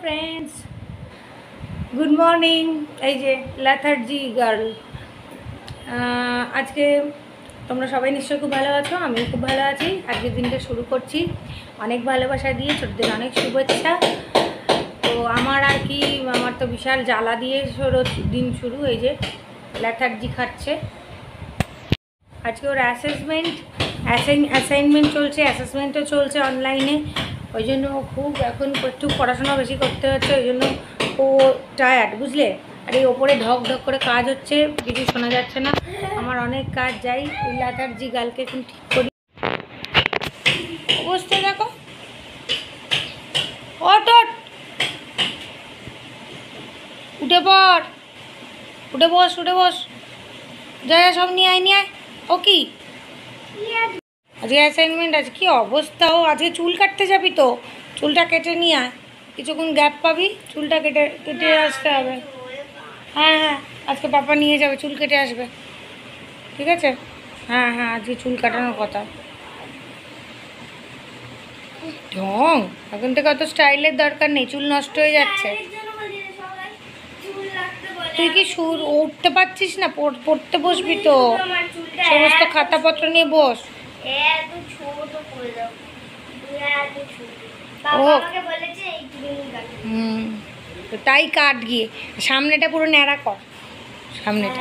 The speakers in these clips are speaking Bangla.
Friends, good morning. এই যে লেথার্জি গার্ল। আজকে তোমরা সবাই নিশ্চয়ই খুব ভালো আছো, আমিও খুব ভালো আছি। আজকের দিনটা শুরু করছি অনেক ভালোবাসা দিয়ে, ছোটদের অনেক শুভেচ্ছা। তো আমার আর কি, আমার তো বিশাল জ্বালা দিয়ে দিন শুরু। এই যে লেথার্জি খাচ্ছে। আজকে ওর অ্যাসাইনমেন্ট চলছে, অ্যাসেসমেন্টও চলছে অনলাইনে। ওই জন্য খুব এখন একটু পড়াশোনা বেশি করতে হচ্ছে, ওই জন্য ও টায়ার্ড, বুঝলে। আর এই ওপরে ঢক ঢক করে কাজ হচ্ছে, কিছু শোনা যাচ্ছে না। আমার অনেক কাজ, যাই ওই লেথার্জি গালকে এখন ঠিক করি। অবস্থা দেখো, ওট উঠে পড়, উঠে বস যা, সব নিয়ে আয়। ও কি আজকে অ্যাসাইনমেন্ট আছে? কি অবস্থা! ও আজকে চুল কাটতে যাবি তো? চুলটা কেটে নিয়ে আয়, কিছুক্ষণ গ্যাপ পাবি, চুলটা কেটে আসতে হবে। হ্যাঁ, আজকে পাপা নিয়ে যাবে, চুল কেটে আসবে, ঠিক আছে? হ্যাঁ, আজকে চুল কাটানোর কথা। ঢং, এখন থেকে অত স্টাইলের দরকার নেই, চুল নষ্ট হয়ে যাচ্ছে। তুই কি উঠতে পারছিস না? পড়তে বসবি তো, সমস্ত খাতাপত্র নিয়ে বস। তো তাই কাট গিয়ে, সামনেটা পুরো ন্যাড়া কর, সামনেটা।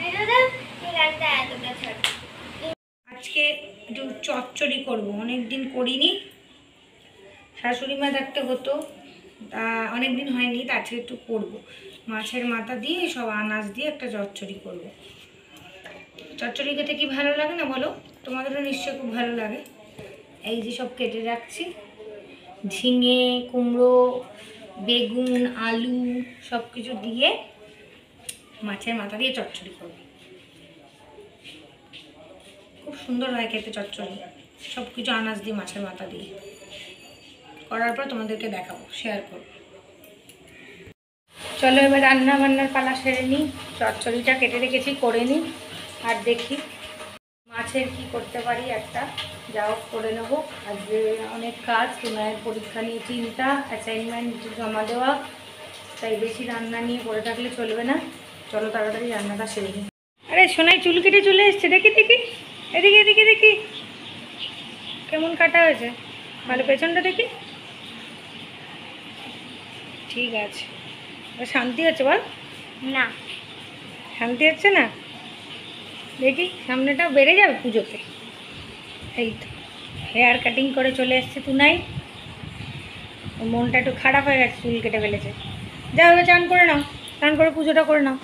আজকে একটু চচ্চড়ি করবো, অনেকদিন করিনি। শাশুড়ি মা থাকতে হতো, তা অনেকদিন হয়নি, তা আজকে একটু করবো। মাছের মাথা দিয়ে সব আনাজ দিয়ে একটা চচ্চড়ি করবো। চচ্চড়ি খেতে কি ভালো লাগে না বলো? তোমাদেরও নিশ্চয়ই খুব ভালো লাগে। এই যে সব কেটে রাখছি, ঝিঙে, কুমড়ো, বেগুন, আলু সব কিছু দিয়ে মাছের মাথা দিয়ে চচ্চড়ি করব। খুব সুন্দর হয় খেতে চচ্চড়ি, সব কিছু আনাজ দিয়ে মাছের মাথা দিয়ে করার পর তোমাদেরকে দেখাবো, শেয়ার করব। চলো এবার রান্না বান্নার পালা সেরে নিই। চচ্চড়িটা কেটে রেখেছি, করে নিই, আর দেখি মাছের কি করতে পারি। একটা যাও করে নেবো। আজকে অনেক কাজ, সোনায়ের পরীক্ষা নিয়ে চিন্তা, অ্যাসাইনমেন্ট জমা দেওয়া, তাই বেশি রান্না নিয়ে পড়ে থাকলে চলবে না। চলো তাড়াতাড়ি রান্নাটা সেরে নিই। আরে সোনাই চুল কেটে চলে এসছে, দেখি দেখি কেমন কাটা হয়েছে, ভালো পেছনটা দেখি। ঠিক আছে, শান্তি হচ্ছে বল? না শান্তি হচ্ছে না, দেখি সামনেটা বেড়ে যাবে পুজোতে। এই তো হেয়ার কাটিং করে চলে এসছে তুনাই, মনটা একটু খারাপ হয়ে গেছে, চুল কেটে ফেলেছে। যাও চান করে নাও, চান করে পুজোটা করে নাও।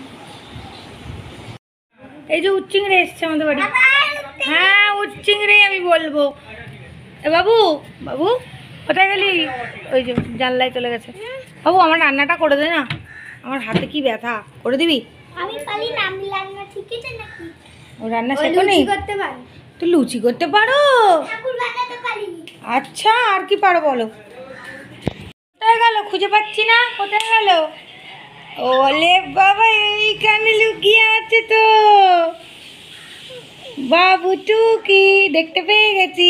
এই যে উচ্চিংড়ে এসছে আমাদের বাড়ি। হ্যাঁ উচ্চিংড়েই আমি বলবো। এ বাবু কোথায় গেলি? ওই যে জানলায় চলে গেছে। বাবু আমার রান্নাটা করে দে না, আমার হাতে কি ব্যথা, করে দিবি? ও রান্না শেখো নি? তুই লুচি করতে পারো? আচ্ছা, আর কি পারো বলো? কোথায় গেল, খুঁজে পাচ্ছি না, কোথায় গেল? ওলে বাবা, এইখানে লুকিয়ে আছে তো বাবু টুকি, দেখতে পেয়ে গেছি।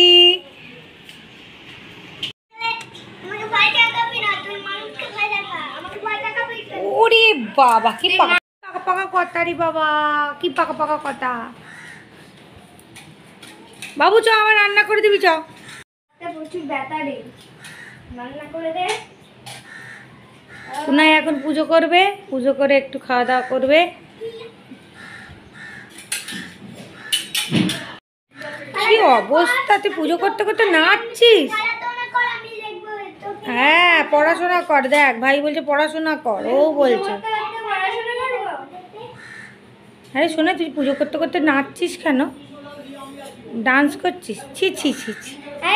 ওরে বাবা, কি পাকা পাকা কথা রে বাবা, কি পাকা পাকা কথা। বাবু চ, আমার রান্না করে দিবি, চ। প্রচুর ব্যথা রে, রান্না করে দে। তুনাই এখন পুজো করবে, পুজো করে একটু খাওয়া দাওয়া করবে। কি অবস্থা, তুই পুজো করতে করতে নাচছিস? হ্যাঁ পড়াশোনা কর, দেখ ভাই বলছে পড়াশোনা কর, ও বলছে। আরে শোনা, তুই পুজো করতে করতে নাচছিস কেন, ডান্স করছিস? ছি ছি ছি ছি।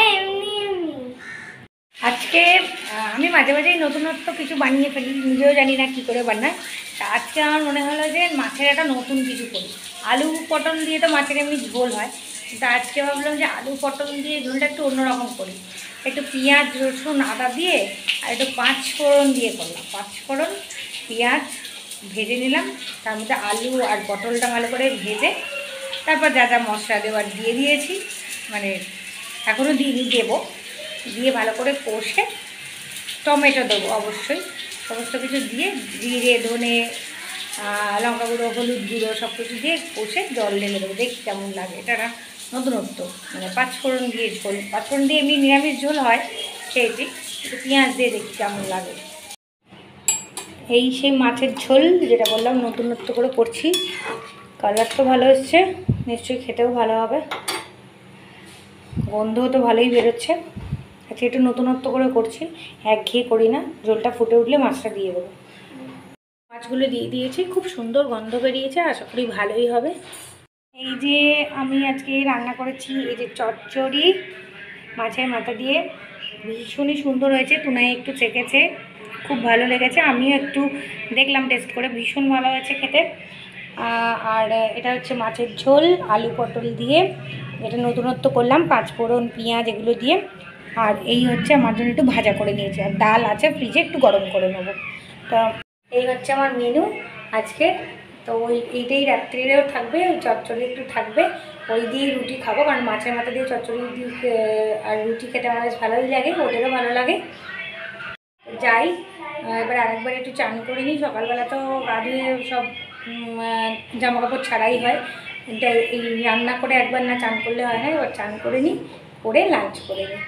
আজকে আমি মাঝে মাঝেই নতুনত্ব কিছু বানিয়ে ফেলি, নিজেও জানি না কী করে বানাই। তা আজকে আমার মনে হলো যে মাছের একটা নতুন কিছু করি। আলু পটল দিয়ে তো মাছের এমনি ঝোল হয়, তা আজকে ভাবলাম যে আলু পটল দিয়ে ঝোলটা একটু অন্যরকম করি। একটু পেঁয়াজ রসুন আদা দিয়ে আর একটু 5 ফোড়ন দিয়ে করলাম। 5 ফোড়ন পেঁয়াজ ভেজে নিলাম, তার মধ্যে আলু আর পটলটা ভালো করে ভেজে তারপর যা যা মশলা দেওয়ার দিয়ে দিয়েছি, মানে এখনও দিইনি, দেবো, দিয়ে ভালো করে কষে টমেটো দেবো অবশ্যই, সমস্ত কিছু দিয়ে জিরে ধনে লঙ্কা গুঁড়ো হলুদ গুঁড়ো সব কিছু দিয়ে কষে জল ঢেলে দেবো, দেখি কেমন লাগে। এটা একটা নতুনত্ব, মানে পাঁচফোড়ন দিয়ে ঝোল, পাঁচফোড়ন দিয়ে এমনি নিরামিষ ঝোল হয় খেয়েছি, একটু পেঁয়াজ দিয়ে দেখি কেমন লাগে। এই সেই মাছের ঝোল যেটা বললাম নতুনত্ব করে করছি, কালার তো ভালো এসছে, নিশ্চয়ই খেতেও ভালো হবে, গন্ধও তো ভালোই বেরোচ্ছে। আচ্ছা একটু নতুনত্ব করে করছি, একঘেয়ে করি না। ঝোলটা ফুটে উঠলে মাছটা দিয়ে দেবো। মাছগুলো দিয়ে দিয়েছি, খুব সুন্দর গন্ধ বেরিয়েছে, আশা করি ভালোই হবে। এই যে আমি আজকে রান্না করেছি এই যে চচ্চড়ি মাছের মাথা দিয়ে, ভীষণই সুন্দর হয়েছে। টুনাই একটু চেখেছে, খুব ভালো লেগেছে, আমিও একটু দেখলাম টেস্ট করে, ভীষণ ভালো হয়েছে খেতে। আর এটা হচ্ছে মাছের ঝোল আলু পটল দিয়ে, এটা নতুনত্ব করলাম, পাঁচফোড়ন পেঁয়াজ এগুলো দিয়ে। আর এই হচ্ছে আমার জন্য একটু ভাজা করে নিয়েছি, আর ডাল আছে ফ্রিজে, একটু গরম করে নেবো। তো এই হচ্ছে আমার মেনু আজকে। তো এইটাই রাত্রিরেও থাকবে, ওই চচ্চড়ি একটু থাকবে, ওই দিয়েই রুটি খাবো, কারণ মাছের মাথা দিয়ে চচ্চড়ি দিয়ে আর রুটি খেতে আমার বেশ ভালোই লাগে, ওদেরও ভালো লাগে। যাই এবার আরেকবার একটু চান করে নিই, সকালবেলা তো গা ধুয়ে সব জামাকাপড় ছাড়াই হয়, এই রান্না করে একবার না চান করলে হয় না, এবার চান করে নিই, করে লাঞ্চ করে নিই।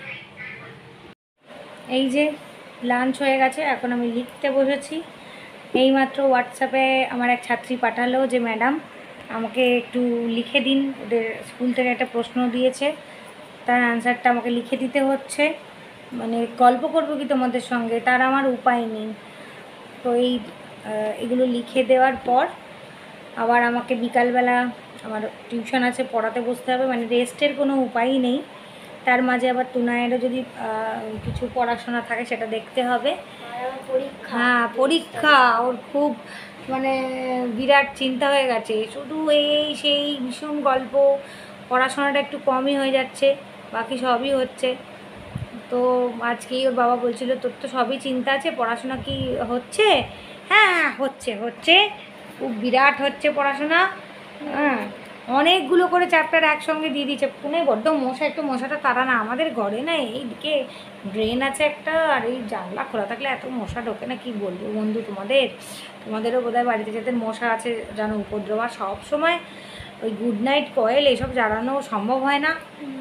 এই যে লাঞ্চ হয়ে গেছে, এখন আমি লিখতে বসেছি। এইমাত্র হোয়াটসঅ্যাপে আমার এক ছাত্রী পাঠালো যে ম্যাডাম আমাকে একটু লিখে দিন, ওদের স্কুল থেকে একটা প্রশ্ন দিয়েছে, তার অ্যান্সারটা আমাকে লিখে দিতে হচ্ছে, মানে গল্প করবো কি তোমাদের সঙ্গে, তার আমার উপায় নেই। তো এগুলো লিখে দেওয়ার পর আবার আমাকে বিকালবেলা আমার টিউশন আছে, পড়াতে বসতে হবে, মানে রেস্টের কোনো উপায়ই নেই। তার মাঝে আবার টুনায়েরও যদি কিছু পড়াশোনা থাকে সেটা দেখতে হবে। হ্যাঁ পরীক্ষা, ওর খুব মানে বিরাট চিন্তা হয়ে গেছে, শুধু এই সেই ভীষণ গল্প, পড়াশোনাটা একটু কমই হয়ে যাচ্ছে, বাকি সবই হচ্ছে। তো আজকেই ওর বাবা বলছিল তোর তো সবই চিন্তা আছে, পড়াশোনা কি হচ্ছে? হ্যাঁ হচ্ছে হচ্ছে, খুব বিরাট হচ্ছে পড়াশোনা। হ্যাঁ অনেকগুলো করে চ্যাপ্টার একসঙ্গে দিয়ে দিচ্ছে। পুনে বড্ড মশা, একটু মশাটা তারা না, আমাদের ঘরে না এইদিকে ড্রেন আছে একটা, আর এই জানলা খোলা থাকলে এত মশা ঢোকে না, কি বলবো বন্ধু তোমাদেরও বোধহয় বাড়িতে যাদের মশা আছে জানো উপদ্রব, আর সবসময় ওই গুড নাইট কয়েল এসব জ্বালানো সম্ভব হয় না।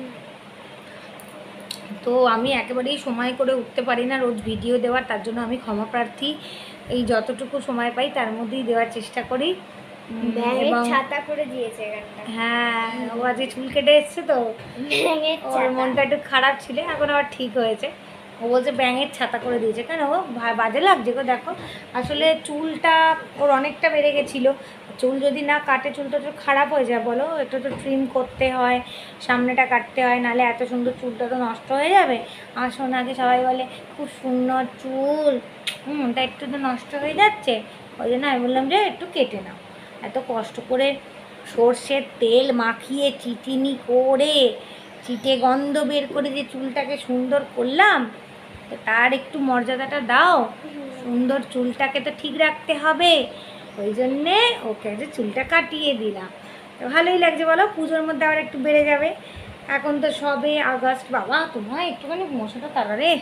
তো আমি একেবারেই সময় করে উঠতে পারি না রোজ ভিডিও দেওয়ার, তার জন্য আমি ক্ষমা প্রার্থী। এই যতটুকু সময় পাই তার মধ্যেই দেওয়ার চেষ্টা করি। এবং ছাতা করে দিয়েছে, হ্যাঁ ও আজকে চুল কেটে এসছে তো ওর মনটা একটু খারাপ ছিল, এখন আবার ঠিক হয়েছে। ও বলছে ব্যাঙের ছাতা করে দিয়েছে, কেন ও বাজে লাগছে গো। দেখো আসলে চুলটা ওর অনেকটা বেড়ে গেছিলো, চুল যদি না কাটে চুলটা তো খারাপ হয়ে যায় বলো, একটু তো ট্রিম করতে হয়, সামনেটা কাটতে হয়, নাহলে এত সুন্দর চুলটা তো নষ্ট হয়ে যাবে। আর সোনাকে সবাই বলে খুব সুন্দর চুল, তা একটু তো নষ্ট হয়ে যাচ্ছে, ওই জন্য আমি বললাম যে একটু কেটে নাও। এত কষ্ট করে সর্ষের তেল মাখিয়ে চিটিনি করে চিটে গন্ধ বের করে যে চুলটাকে সুন্দর করলাম, তো তার একটু মর্যাদাটা দাও, সুন্দর চুলটাকে তো ঠিক রাখতে হবে, ওই জন্যে ওকে যে চুলটা কাটিয়ে দিলাম। তো ভালোই লাগছে বলো, পুজোর মধ্যে আবার একটু বেড়ে যাবে, এখন তো সবে আগস্ট, বাবা তোমার একটুখানি মশাটা তারা রে,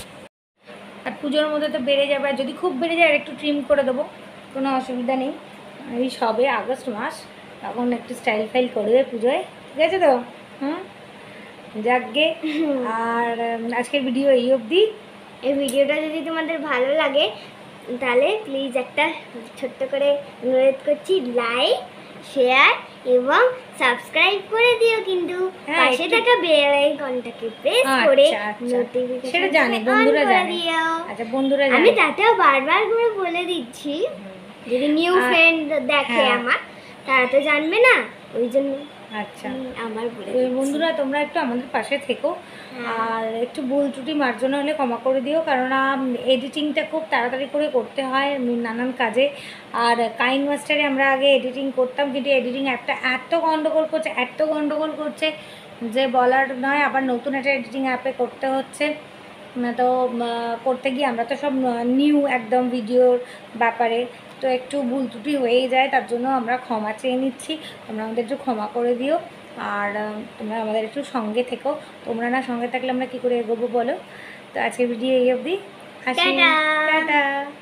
আর পুজোর মধ্যে তো বেড়ে যাবে, আর যদি খুব বেড়ে যায় আর একটু ট্রিম করে দেবো, কোনো অসুবিধা নেই। এই সবে আগস্ট মাস, তখন একটু স্টাইল ফাইল করবে পুজোয়, ঠিক আছে তো? যাকগে, আর আজকের ভিডিও এই অবধি। এই ভিডিওটা যদি তোমাদের ভালো লাগে তাহলে প্লিজ একটা ছোট্ট করে অনুরোধ করছি, লাইক শেয়ার এবং সাবস্ক্রাইব করে দিও, কিন্তু পাশে থাকা বেল আইকনটাকে প্রেস করে নোটিফিকেশন সেটা জানে বন্ধুরা জানে। আচ্ছা বন্ধুরা জানে, আমি তাতেও বারবার করে বলে দিচ্ছি, যদি নিউ ফ্রেন্ড দেখে আমার, তারা তো জানবে না, ওই জন্য। আচ্ছা আমার বলে বন্ধুরা তোমরা একটু আমাদের পাশে থেকো, আর একটু ভুল ত্রুটি মার্জনা হলে ক্ষমা করে দিও, কারণ এডিটিংটা খুব তাড়াতাড়ি করে করতে হয় নানান কাজে। আর কাইন মাস্টারে আমরা আগে এডিটিং করতাম, কিন্তু এডিটিং অ্যাপটা এত গন্ডগোল করছে যে বলার নয়, আবার নতুন একটা এডিটিং অ্যাপে করতে হচ্ছে। তো করতে গিয়ে আমরা তো সব নিউ একদম ভিডিওর ব্যাপারে, তো একটু ভুল ত্রুটি হয়েই যায়, তার জন্য আমরা ক্ষমা চেয়ে নিচ্ছি, তোমরা আমাদের একটু ক্ষমা করে দিও। আর তোমরা আমাদের একটু সঙ্গে থেকো, তোমরা না সঙ্গে থাকলে আমরা কী করে এগোবো বলো। তো আজকের ভিডিও এই অবধি, আসি। টাটা। টাটা।